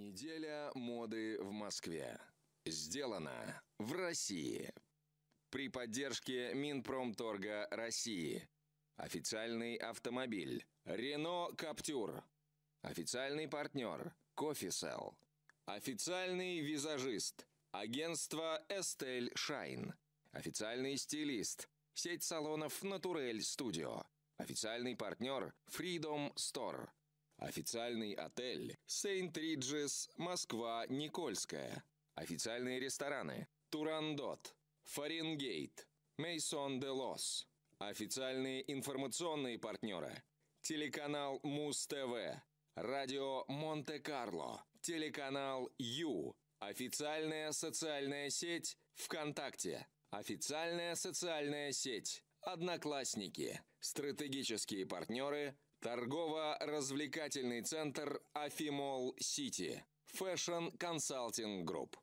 Неделя моды в Москве. Сделано в России. При поддержке Минпромторга России. Официальный автомобиль Renault Captur. Официальный партнер Coffeesell. Официальный визажист агентство Estelle Shine. Официальный стилист сеть салонов Naturel Studio. Официальный партнер Freedom Store. Официальный отель St. Regis Москва Никольская. Официальные рестораны Турандот, Фаренгейт, Мейсон де Лос. Официальные информационные партнеры телеканал Муз-ТВ, радио Монте-Карло, телеканал Ю. Официальная социальная сеть ВКонтакте. Официальная социальная сеть Одноклассники. Стратегические партнеры торгово-развлекательный центр Афимолл Сити. Fashion Consulting Group.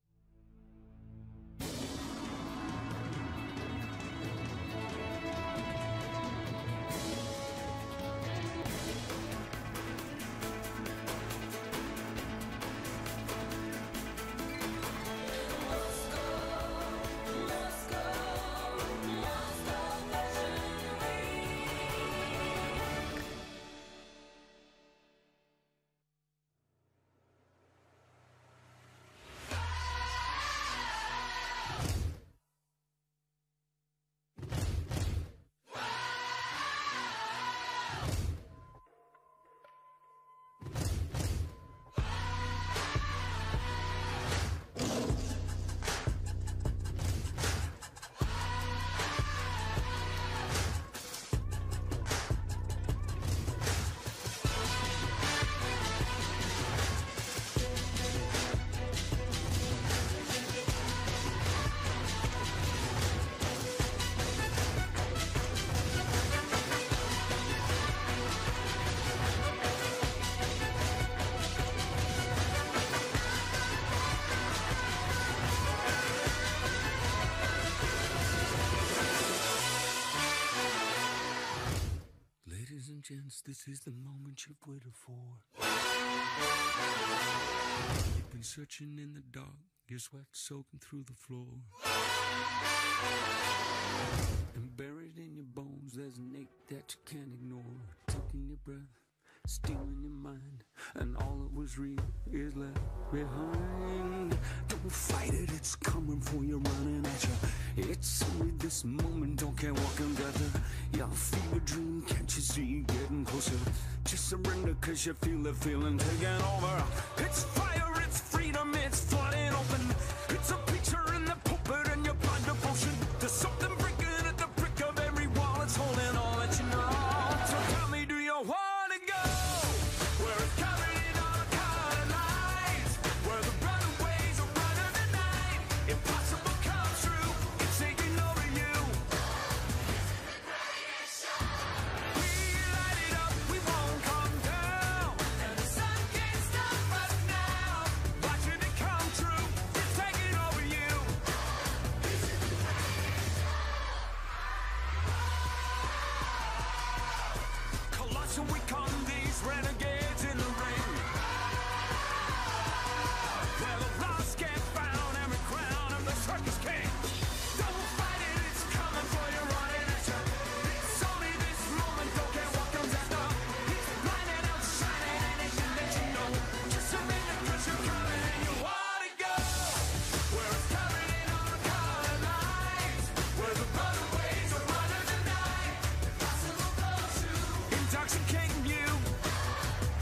This is the moment you've waited for. You've been searching in the dark, your sweat soaking through the floor. And buried in your bones, there's an ache that you can't ignore. Taking your breath, stealing your mind, and all that was real is left behind. Don't fight it, it's coming for you, running at you. It's only this moment, don't care what can gather. Your fever dream, can't you see getting closer? Just surrender cause you feel the feeling taking over. It's fire, it's freedom, it's flooding open. It's a picture in the pulpit and your blind devotion. There's something breaking at the brick of every wall. It's holding all that you know. So tell me, do you want to go? Where it's covered in all the color lights, where the runaways are running the night. Impossible comes true, it's taking over you. We light it up, we won't come down, and the sun can't stop us now. Watching it come true, it's taking over you. Colossal, we come these renegades in the ring, where the lost get found, every crown of the circus king. Don't fight it, it's coming for you, running at you. It's only this moment, don't care what comes after. It's blinding out, shining, and it can let you know. Just surrender cause you're coming and you wanna go. Where it's covered in all the color lights, where the runaways are running the night. Impossible goes to intoxicating you.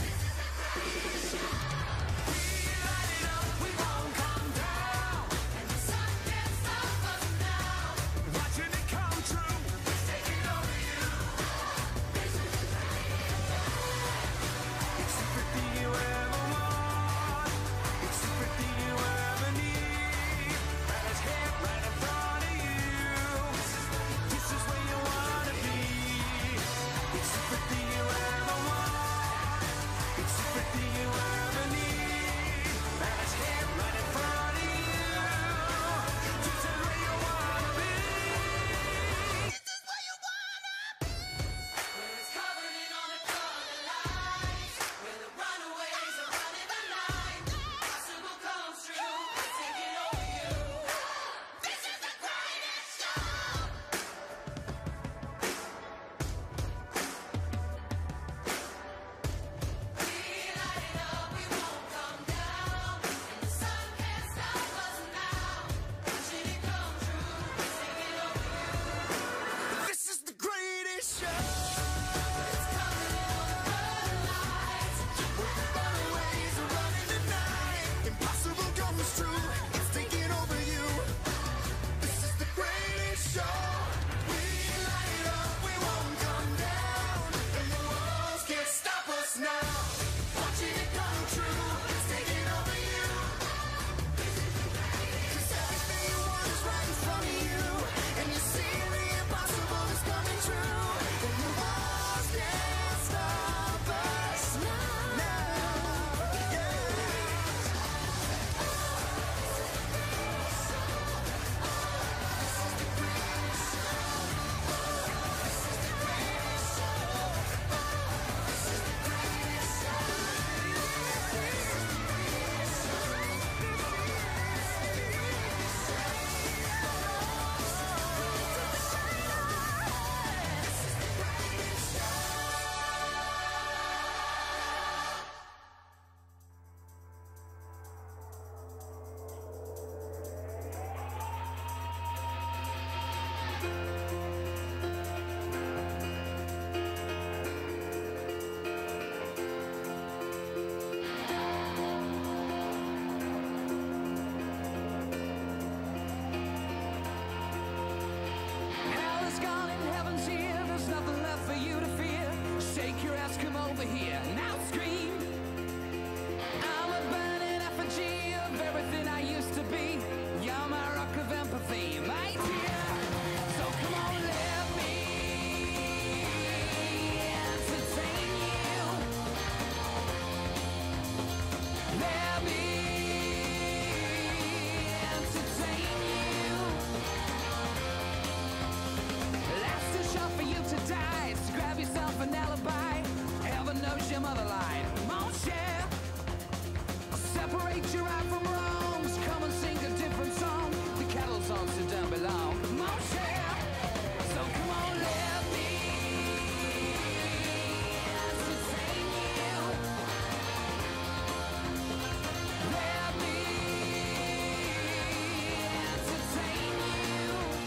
your motherline. Mon cher, separate your right from wrongs. Come and sing a different song. The cattle songs to don't belong. Mon cher, so come on, let me entertain you. Let me entertain you.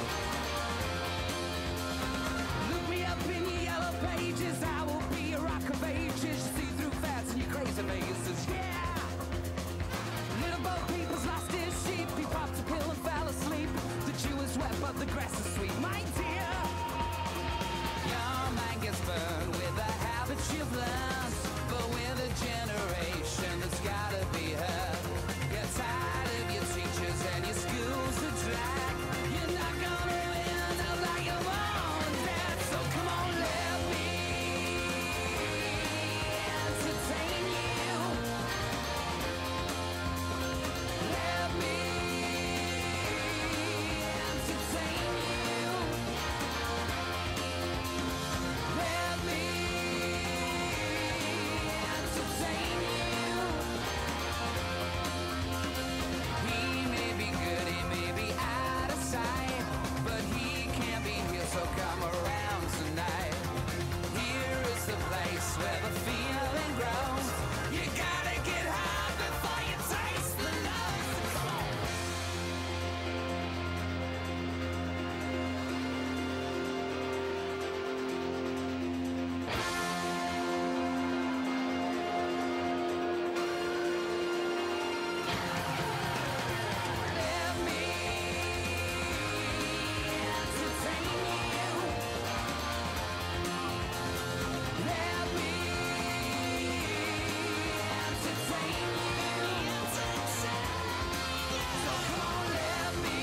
Look me up in your yellow pages. I will be a rock of ages. See through fats and your crazy faces. Yeah. Little Bo Peep's lost his sheep. He popped a pill and fell asleep. The Jew is wet, but the grass is sweet. My dear, your mind gets burned with the habits you've learned, but with a generation that's gotta be heard. Get tired of your teachers and your schools to drag. You're not gonna end up like your mom and dad. So come on, let me entertain you. Let me entertain you. Let me entertain you. He may be good, he may be out of sight, but he can't be here, so come around tonight. Here is the place where the feeling grows. You gotta get high before you taste the love. Come on. Let me entertain you. Let me entertain you. So come on, let me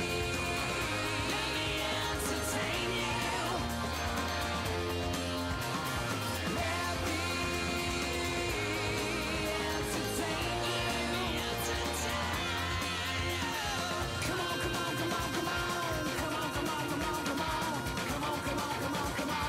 entertain you. Let me entertain you. Come on, come on, come on, come on. Come on, come on, come on, come on. Come on, come on, come on, come on.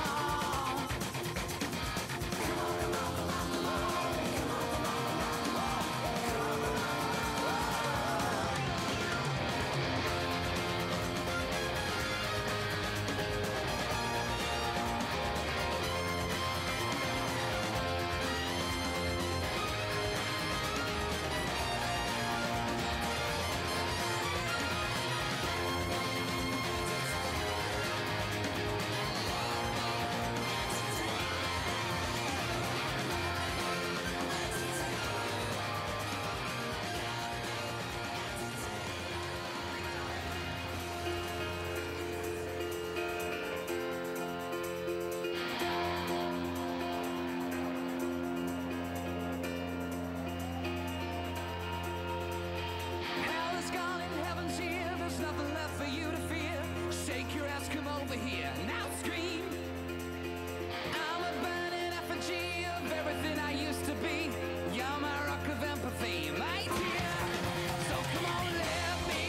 Hell is gone and heaven's here. There's nothing left for you to fear. Shake your ass, come over here. Now scream. I'm a burning effigy of everything I used to be. You're my rock of empathy, my dear. So come on, let me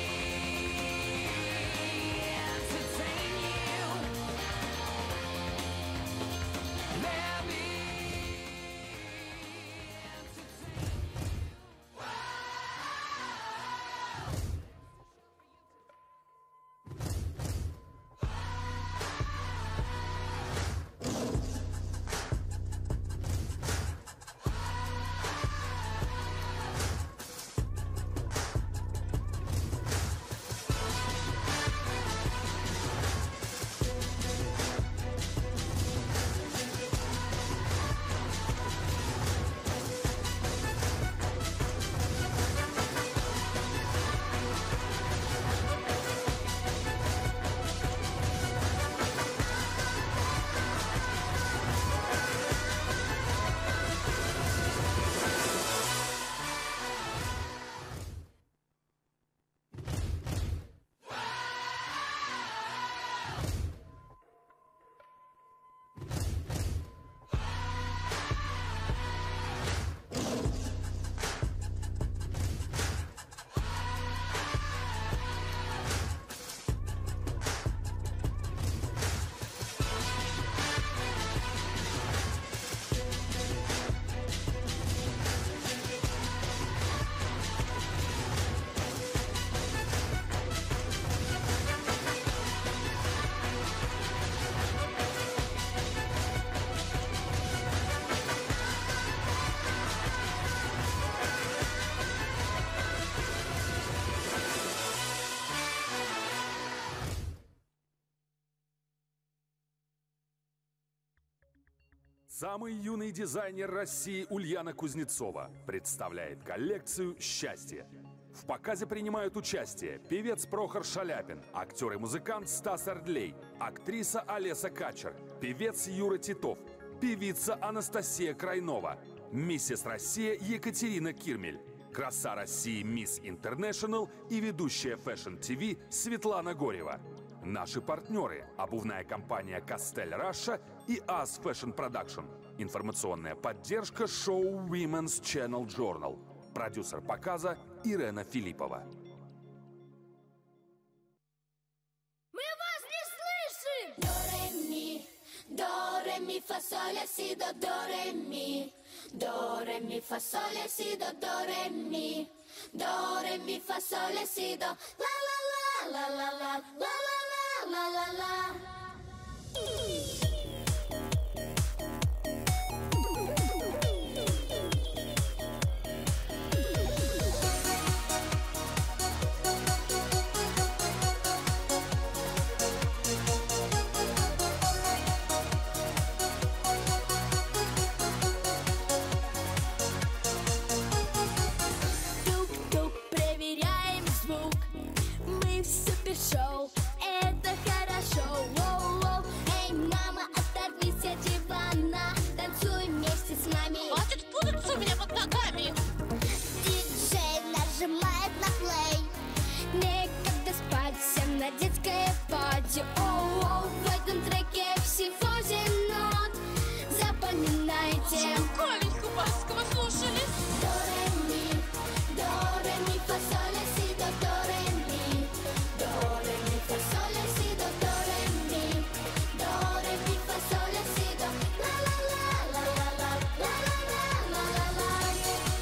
entertain you. Let me entertain you. Самый юный дизайнер России Ульяна Кузнецова представляет коллекцию «Счастье». В показе принимают участие певец Прохор Шаляпин, актер и музыкант Стас Ордлей, актриса Олеся Качер, певец Юра Титов, певица Анастасия Крайнова, миссис Россия Екатерина Кирмель, краса России Мисс Интернешнл и ведущая Fashion TV Светлана Горева. Наши партнеры – обувная компания Кастель Раша и As Fashion Production. Информационная поддержка шоу Women's Channel Journal. Продюсер показа Ирена Филиппова. Мы вас не слышим! До, ре, ми, фа, соль, ля, си, до, ре, ми. До, ре, ми, фа, соль, ля, си, до, ре, ми. До, ре, ми, фа, соль, ля, си, до, ла, ла, ла, ла, ла, ла, ла, ла, ла, ла. Шоу, это хорошо. Воу-воу. Эй, мама, оторвись от дивана, танцуй вместе с нами. Хватит путаться у меня под ногами. Диджей нажимает на плей. Некогда спать, всем на детское пати. Оу-оу, в этом треке всего 7 нот. Запоминайте. Коленьку баскова слушали. До, ре, ми, фа, соль, ля, си, до, ре, ми. До, ре, ми, фа, соль, ля, си, до, ре, ми. До, ре, ми, фа, соль, ля, си, до, ла, ла, ла, ла, ла, ла, ла, ла, ла, ла, ла.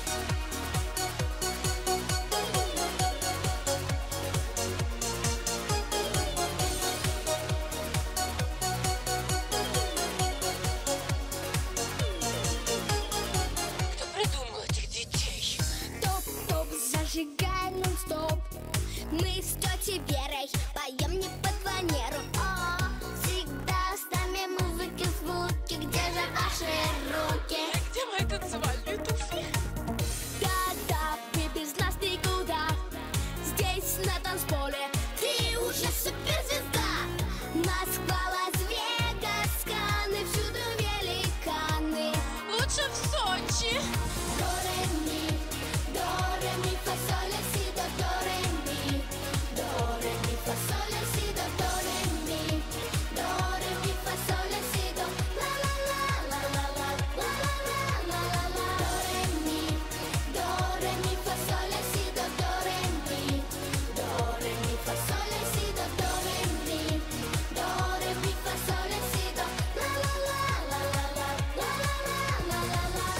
Кто придумал этих детей? Топ-топ, зажигай нон-стоп. Мы с тетей Верой поем не под фанеру. О, всегда с нами музыки звуки. Где же ваши руки? Где мои танцевальные туфли? Да-да, вы без нас никуда. Здесь на танцполе ты уже суперзвезда. Москва, Лас-Вегас, Канны, всюду великаны. Лучше в Сочи. До, ре, ми, фа, соль, ля, си, до, ре, ми. До, ре, ми, фа, соль, ля, си, до, ре, ми. До, ре, ми, фа, соль, ля, си, до, ла, ла, ла, ла, ла, ла, ла, ла, ла, ла. До, ре, ми, фа, соль, ля, си, до, ре, ми. До, ре, ми, фа, соль, ля, си, до, ре, ми. До, ре, ми, фа, соль, ля, си, до, ла, ла, ла, ла, ла, ла, ла, ла, ла, ла, ла.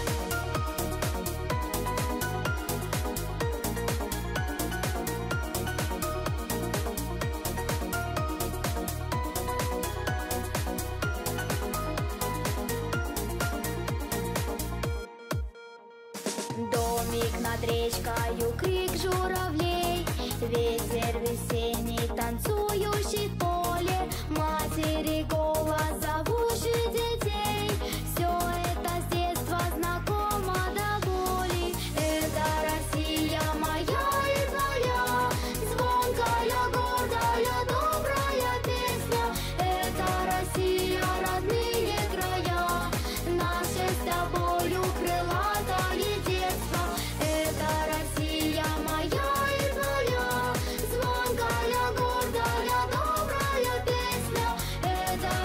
Домик над речкою, крик журавлей, ветер весенний, танцующий в поле, матери голос, зовущий детей. Все это с детства знакомо до боли. Это Россия моя и твоя, звонкая, гордая, добрая песня. Это Россия, родные края, наше с тобою крылатое детство. Это Россия моя и твоя, звонкая, гордая, добрая песня. Это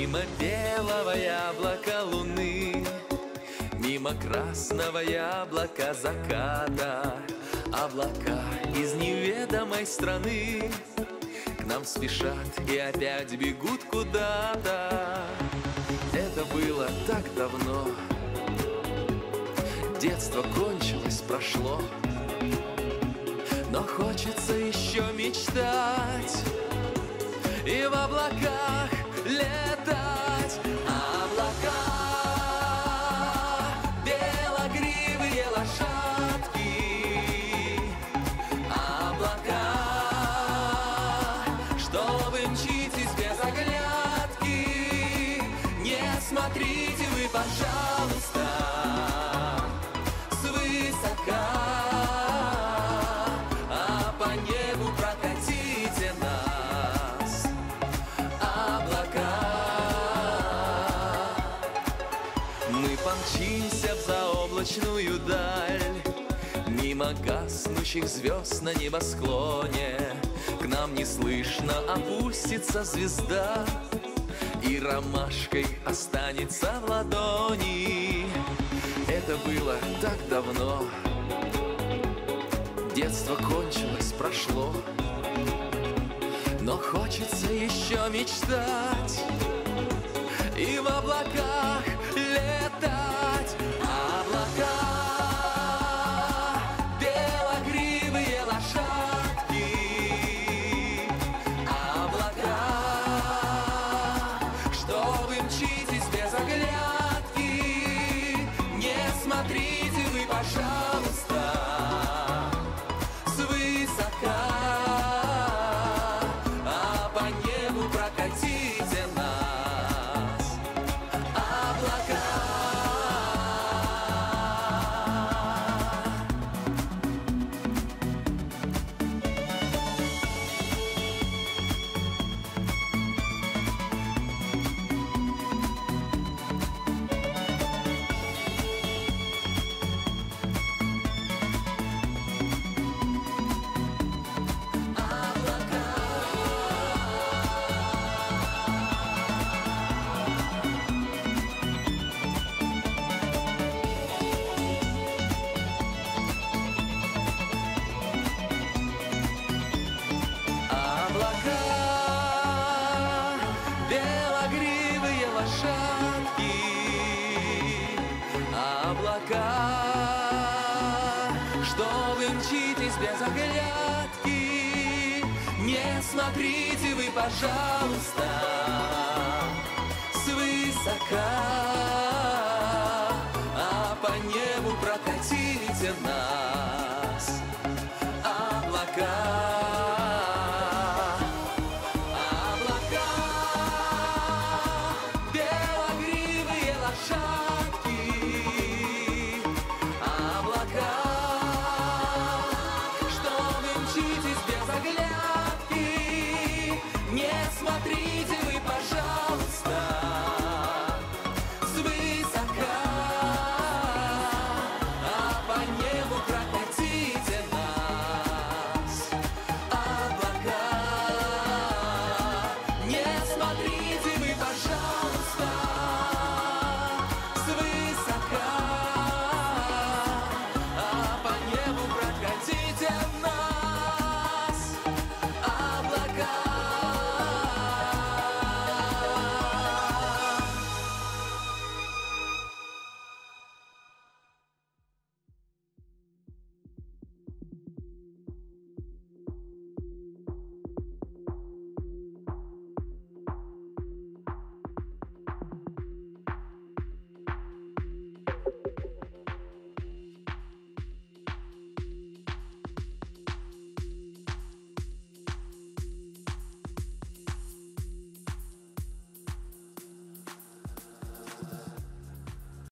Мимо белого яблока луны, мимо красного яблока заката, облака из неведомой страны к нам спешат и опять бегут куда-то. Это было так давно, детство кончилось, прошло, но хочется еще мечтать и в облаках летать. Облака, белогривые лошадки, облака, что вы мчитесь без оглядки, не смотрите вы, пожалуйста, свысока, а по небу прокатите нас, облака. Мы помчимся в заоблачную даль, мимо гаснущих звезд на небосклоне. К нам неслышно опустится звезда и ромашкой останется в ладони. Это было так давно, детство кончилось, прошло, но хочется еще мечтать и в облаках летать. Облака, белогривые лошадки, облака, что вы мчитесь без оглядки, не смотрите вы, пожалуйста, свысока, а по небу прокатите нас, облака. Облака, белогривые лошадки, облака, что вы мчитесь без оглядки, не смотрите вы, пожалуйста,